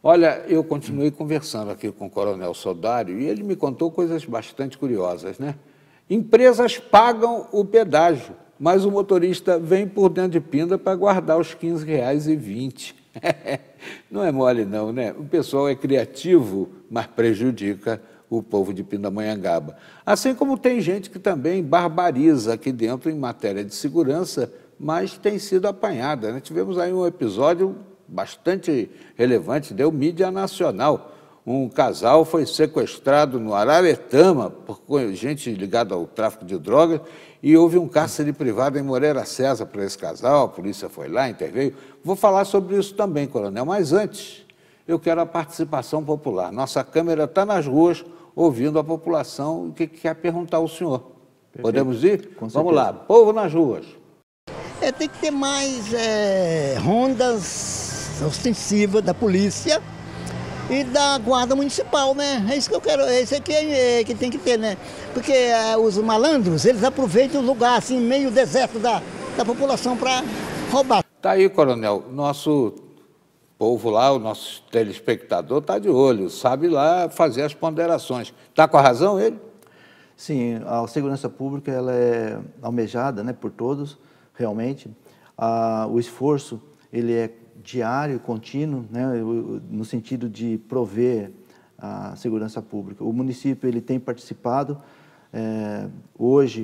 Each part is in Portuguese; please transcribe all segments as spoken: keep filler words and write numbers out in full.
Olha, eu continuei conversando aqui com o Coronel Sodário e ele me contou coisas bastante curiosas, né? Empresas pagam o pedágio, mas o motorista vem por dentro de Pinda para guardar os quinze reais e vinte. Não é mole não, né? O pessoal é criativo, mas prejudica o povo de Pindamonhangaba. Assim como tem gente que também barbariza aqui dentro em matéria de segurança, mas tem sido apanhada, né? Tivemos aí um episódio bastante relevante, deu mídia nacional. Um casal foi sequestrado no Araretama por gente ligada ao tráfico de drogas e houve um cárcere privado em Moreira César para esse casal, a polícia foi lá, interveio. Vou falar sobre isso também, coronel, mas antes eu quero a participação popular. Nossa câmera está nas ruas ouvindo a população o que quer perguntar ao senhor. Perfeito. Podemos ir? Com certeza. Vamos lá, povo nas ruas. É, tem que ter mais é, rondas ostensivas da polícia e da guarda municipal, né? É isso que eu quero, é isso aqui é, é, que tem que ter, né? Porque é, os malandros, eles aproveitam o lugar assim, meio deserto da, da população para roubar. Tá aí, coronel, nosso povo lá, o nosso telespectador está de olho, sabe lá fazer as ponderações. Está com a razão ele? Sim, a segurança pública ela é almejada, né, por todos, realmente. Ah, o esforço ele é diário, contínuo, né, no sentido de prover a segurança pública. O município ele tem participado, é, hoje,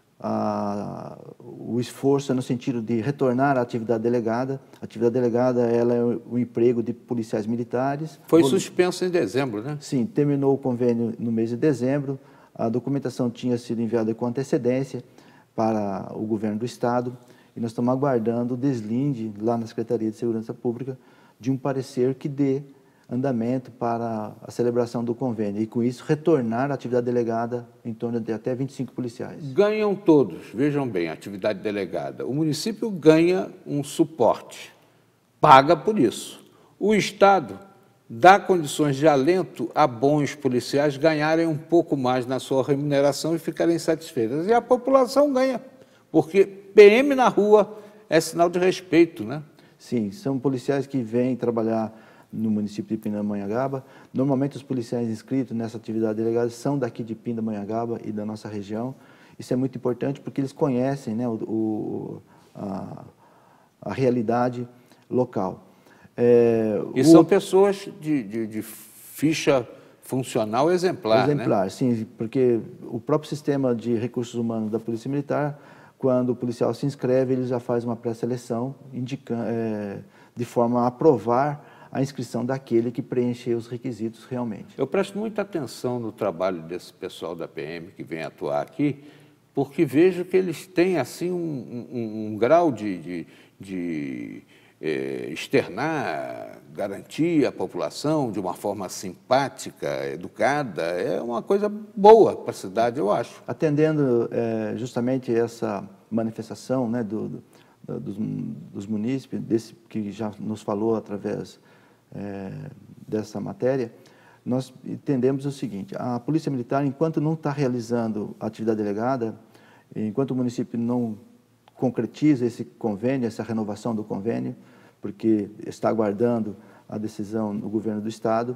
a, o esforço é no sentido de retornar à atividade delegada. A atividade delegada ela é o emprego de policiais militares. Foi suspenso em dezembro, né? Sim, terminou o convênio no mês de dezembro. A documentação tinha sido enviada com antecedência para o governo do Estado e nós estamos aguardando o deslinde lá na Secretaria de Segurança Pública de um parecer que dê andamento para a celebração do convênio e, com isso, retornar à atividade delegada em torno de até vinte e cinco policiais. Ganham todos, vejam bem, a atividade delegada. O município ganha um suporte, paga por isso. O Estado dá condições de alento a bons policiais ganharem um pouco mais na sua remuneração e ficarem satisfeitas. E a população ganha, porque P M na rua é sinal de respeito, né? Sim, são policiais que vêm trabalhar no município de Pindamonhangaba. Normalmente os policiais inscritos nessa atividade delegada são daqui de Pindamonhangaba e da nossa região. Isso é muito importante porque eles conhecem, né, o, o, a, a realidade local. É, e o... são pessoas de, de, de ficha funcional exemplar, Exemplar, né? Sim, porque o próprio sistema de recursos humanos da Polícia Militar, quando o policial se inscreve, ele já faz uma pré-seleção indicando, é, de forma a aprovar a inscrição daquele que preencher os requisitos realmente. Eu presto muita atenção no trabalho desse pessoal da P M que vem atuar aqui, porque vejo que eles têm assim um, um, um grau de, de, de eh, externar, garantir a população de uma forma simpática, educada, é uma coisa boa para a cidade, eu acho. Atendendo é, justamente essa manifestação, né, do, do, dos, dos munícipes, desse, que já nos falou através é, dessa matéria, nós entendemos o seguinte: a Polícia Militar, enquanto não está realizando a atividade delegada, enquanto o município não concretiza esse convênio, essa renovação do convênio, porque está aguardando a decisão do governo do Estado,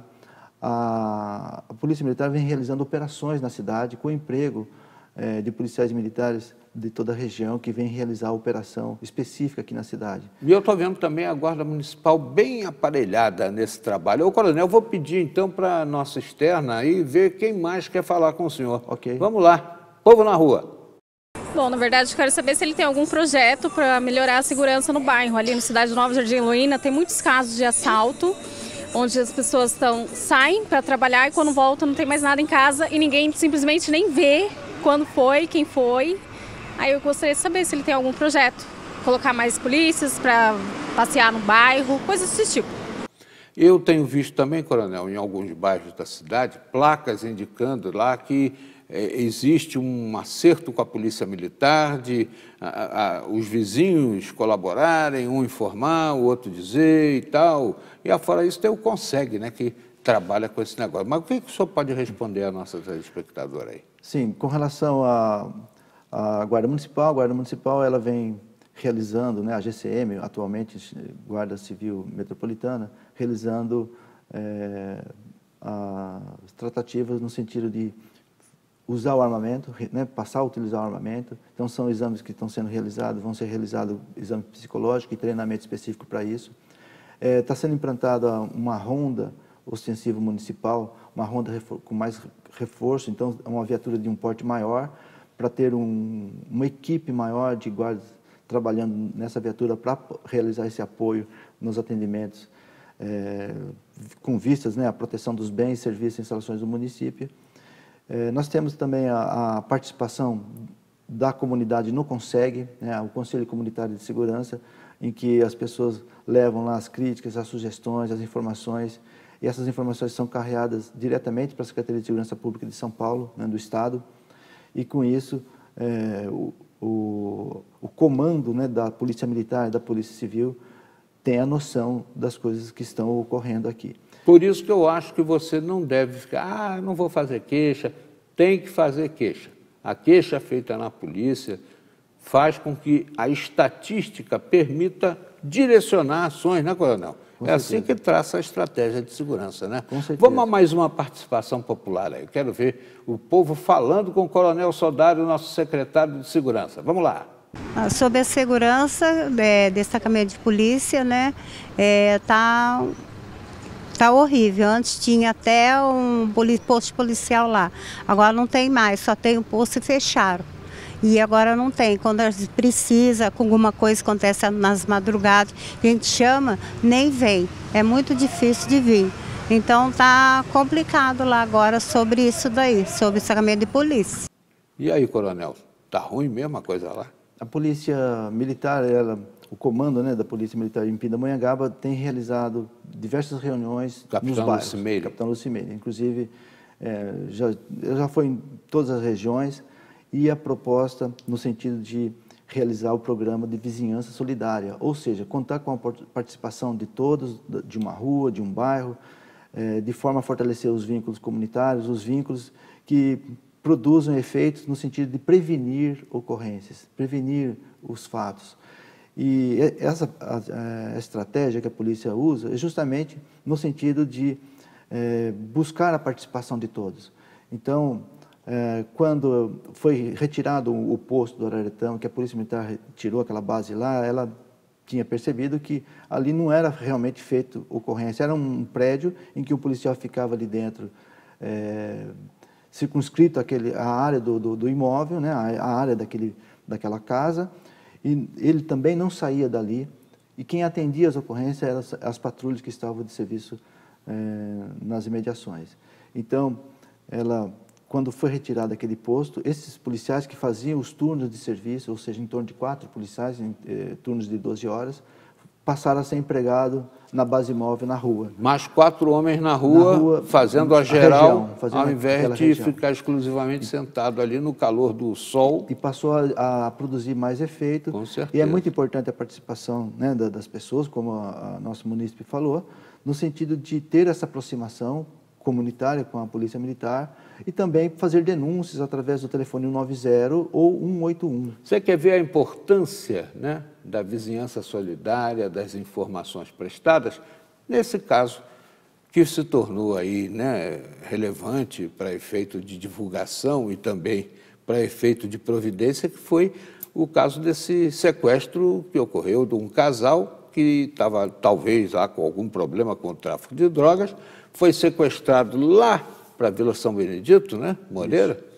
a, a Polícia Militar vem realizando operações na cidade com o emprego é, de policiais militares de toda a região que vem realizar a operação específica aqui na cidade. E eu estou vendo também a Guarda Municipal bem aparelhada nesse trabalho. Ô, coronel, eu vou pedir então para a nossa externa aí ver quem mais quer falar com o senhor. Ok. Vamos lá. Povo na rua. Bom, na verdade, eu quero saber se ele tem algum projeto para melhorar a segurança no bairro. Ali no Cidade Nova, Jardim Heloína, tem muitos casos de assalto, onde as pessoas estão, saem para trabalhar e quando voltam não tem mais nada em casa e ninguém simplesmente nem vê quando foi, quem foi. Aí eu gostaria de saber se ele tem algum projeto. Colocar mais polícias para passear no bairro, coisas desse tipo. Eu tenho visto também, coronel, em alguns bairros da cidade, placas indicando lá que é, existe um acerto com a Polícia Militar de a, a, os vizinhos colaborarem, um informar, o outro dizer e tal. E afora isso tem o Consegue, né, que trabalha com esse negócio. Mas o que, que o senhor pode responder à nossa telespectadora aí? Sim, com relação à a, a Guarda Municipal, a Guarda Municipal ela vem realizando, né, a G C M, atualmente Guarda Civil Metropolitana, realizando é, as tratativas no sentido de usar o armamento, né, passar a utilizar o armamento. Então, são exames que estão sendo realizados, vão ser realizados exame psicológico e treinamento específico para isso. Está é, sendo implantada uma ronda ostensiva municipal, uma ronda com mais reforço, então, uma viatura de um porte maior, para ter um, uma equipe maior de guardas trabalhando nessa viatura para realizar esse apoio nos atendimentos, é, com vistas, né, à proteção dos bens, serviços e instalações do município. É, nós temos também a, a participação da comunidade no CONSEG, né, o Conselho Comunitário de Segurança, em que as pessoas levam lá as críticas, as sugestões, as informações, e essas informações são carreadas diretamente para a Secretaria de Segurança Pública de São Paulo, né, do Estado, e com isso é, o, o, o comando, né, da Polícia Militar e da Polícia Civil tem a noção das coisas que estão ocorrendo aqui. Por isso que eu acho que você não deve ficar, ah, não vou fazer queixa, tem que fazer queixa. A queixa feita na polícia faz com que a estatística permita direcionar ações, né, Coronel? Com é certeza. Assim que traça a estratégia de segurança, né? Com certeza. Vamos a mais uma participação popular aí. Eu quero ver o povo falando com o Coronel Sodário, nosso secretário de Segurança. Vamos lá. Sobre a segurança, é, destacamento de polícia, né, é, tá, tá horrível. Antes tinha até um posto policial lá, agora não tem mais, só tem um posto e fecharam. E agora não tem, quando a gente precisa, com alguma coisa que acontece nas madrugadas, a gente chama, nem vem, é muito difícil de vir. Então tá complicado lá agora sobre isso daí, sobre o destacamento de polícia. E aí, Coronel, tá ruim mesmo a coisa lá? A Polícia Militar, ela, o comando, né, da Polícia Militar em Pindamonhangaba tem realizado diversas reuniões Capitão nos bairros. Lucimeire. Capitão Lucimeire. Inclusive, é, já, já foi em todas as regiões, e a proposta no sentido de realizar o programa de vizinhança solidária, ou seja, contar com a participação de todos, de uma rua, de um bairro, é, de forma a fortalecer os vínculos comunitários, os vínculos que produzam efeitos no sentido de prevenir ocorrências, prevenir os fatos. E essa a, a estratégia que a polícia usa é justamente no sentido de é, buscar a participação de todos. Então, é, quando foi retirado o posto do Araretão, que a Polícia Militar tirou aquela base lá, ela tinha percebido que ali não era realmente feito ocorrência, era um prédio em que o policial ficava ali dentro, é, circunscrito aquele, a área do, do, do imóvel, né, a, a área daquele, daquela casa, e ele também não saía dali, e quem atendia as ocorrências eram as, as patrulhas que estavam de serviço é, nas imediações. Então, ela, quando foi retirado aquele posto, esses policiais que faziam os turnos de serviço, ou seja, em torno de quatro policiais, em eh, turnos de doze horas, passaram a ser empregados na base móvel na rua. Mais quatro homens na rua, na rua fazendo a geral, região, fazendo ao invés de região. Ficar exclusivamente sentado ali no calor do sol. E passou a, a produzir mais efeito. Com certeza. E é muito importante a participação, né, das pessoas, como a, a nosso munícipe falou, no sentido de ter essa aproximação comunitária com a Polícia Militar e também fazer denúncias através do telefone cento e noventa ou cento e oitenta e um. Você quer ver a importância, né, da vizinhança solidária, das informações prestadas? Nesse caso, que se tornou aí, né, relevante para efeito de divulgação e também para efeito de providência, que foi o caso desse sequestro que ocorreu de um casal que estava talvez lá com algum problema com o tráfico de drogas, foi sequestrado lá para a Vila São Benedito, né, Moreira, isso.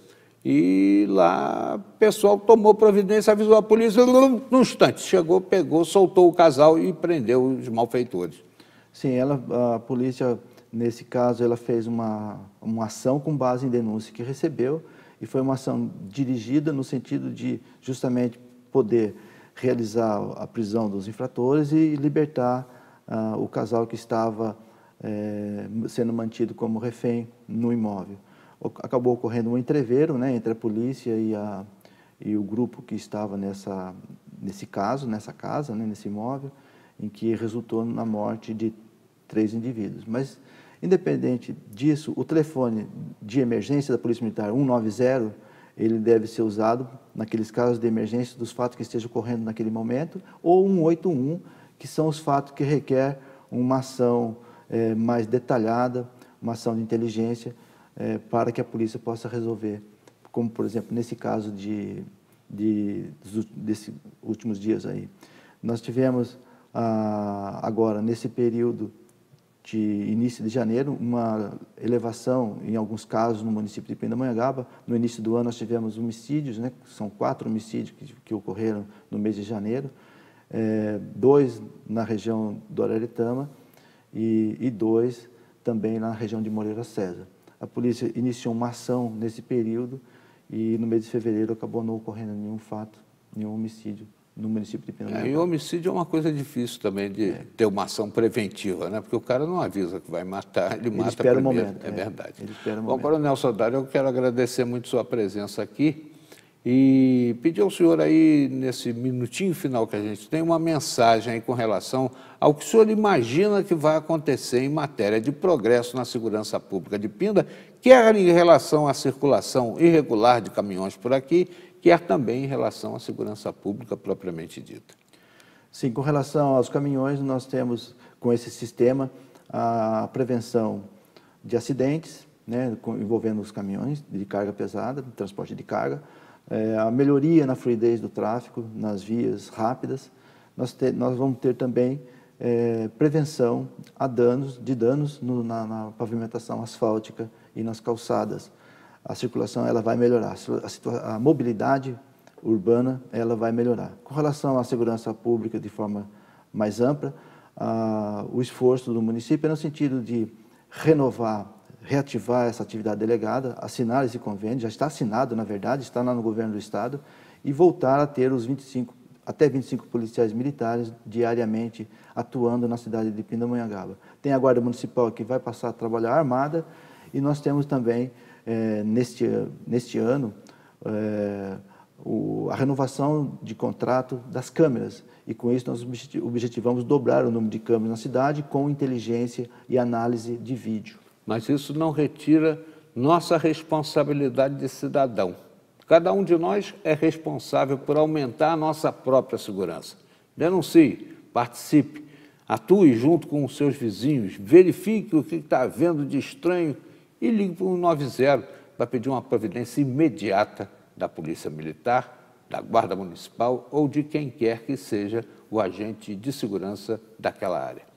E lá o pessoal tomou providência, avisou a polícia, num instante, chegou, pegou, soltou o casal e prendeu os malfeitores. Sim, ela, a polícia, nesse caso, ela fez uma, uma ação com base em denúncia que recebeu, e foi uma ação dirigida no sentido de justamente poder realizar a prisão dos infratores e libertar uh, o casal que estava é, sendo mantido como refém no imóvel. Acabou ocorrendo um entreveiro, né, entre a polícia e, a, e o grupo que estava nessa, nesse caso, nessa casa, né, nesse imóvel, em que resultou na morte de três indivíduos. Mas, independente disso, o telefone de emergência da Polícia Militar cento e noventa, ele deve ser usado naqueles casos de emergência dos fatos que estejam ocorrendo naquele momento, ou cento e oitenta e um, que são os fatos que requer uma ação é, mais detalhada, uma ação de inteligência é, para que a polícia possa resolver, como, por exemplo, nesse caso de, de, desses últimos dias aí. Nós tivemos, ah, agora, nesse período de início de janeiro, uma elevação, em alguns casos, no município de Pindamonhangaba. No início do ano, nós tivemos homicídios, né? São quatro homicídios que, que ocorreram no mês de janeiro, é, dois na região do Araretama e, e dois também na região de Moreira César. A polícia iniciou uma ação nesse período e no mês de fevereiro acabou não ocorrendo nenhum fato, nenhum homicídio no município de Pindamonhangaba. É, e o homicídio é uma coisa difícil também de é. ter uma ação preventiva, né? Porque o cara não avisa que vai matar, ele, ele mata espera primeiro. O momento, é, é verdade. Ele espera o Bom, momento. Coronel Soldari, eu quero agradecer muito sua presença aqui e pedir ao senhor aí, nesse minutinho final que a gente tem, uma mensagem aí com relação ao que o senhor imagina que vai acontecer em matéria de progresso na segurança pública de Pinda, quer em relação à circulação irregular de caminhões por aqui, quer também em relação à segurança pública propriamente dita. Sim, com relação aos caminhões, nós temos com esse sistema a prevenção de acidentes, né, envolvendo os caminhões de carga pesada, de transporte de carga, é, a melhoria na fluidez do tráfego, nas vias rápidas. Nós, te, nós vamos ter também é, prevenção a danos, de danos no, na, na pavimentação asfáltica e nas calçadas. A circulação ela vai melhorar, a, a mobilidade urbana ela vai melhorar. Com relação à segurança pública de forma mais ampla, a, o esforço do município é no sentido de renovar, reativar essa atividade delegada, assinar esse convênio, já está assinado, na verdade, está lá no governo do estado, e voltar a ter os vinte e cinco, até vinte e cinco policiais militares diariamente atuando na cidade de Pindamonhangaba. Tem a Guarda Municipal que vai passar a trabalhar armada, e nós temos também, é, neste, neste ano, é, o, a renovação de contrato das câmeras, e com isso nós objetivamos dobrar o número de câmeras na cidade com inteligência e análise de vídeo. Mas isso não retira nossa responsabilidade de cidadão. Cada um de nós é responsável por aumentar a nossa própria segurança. Denuncie, participe, atue junto com os seus vizinhos, verifique o que está havendo de estranho e ligue para o cento e noventa para pedir uma providência imediata da Polícia Militar, da Guarda Municipal ou de quem quer que seja o agente de segurança daquela área.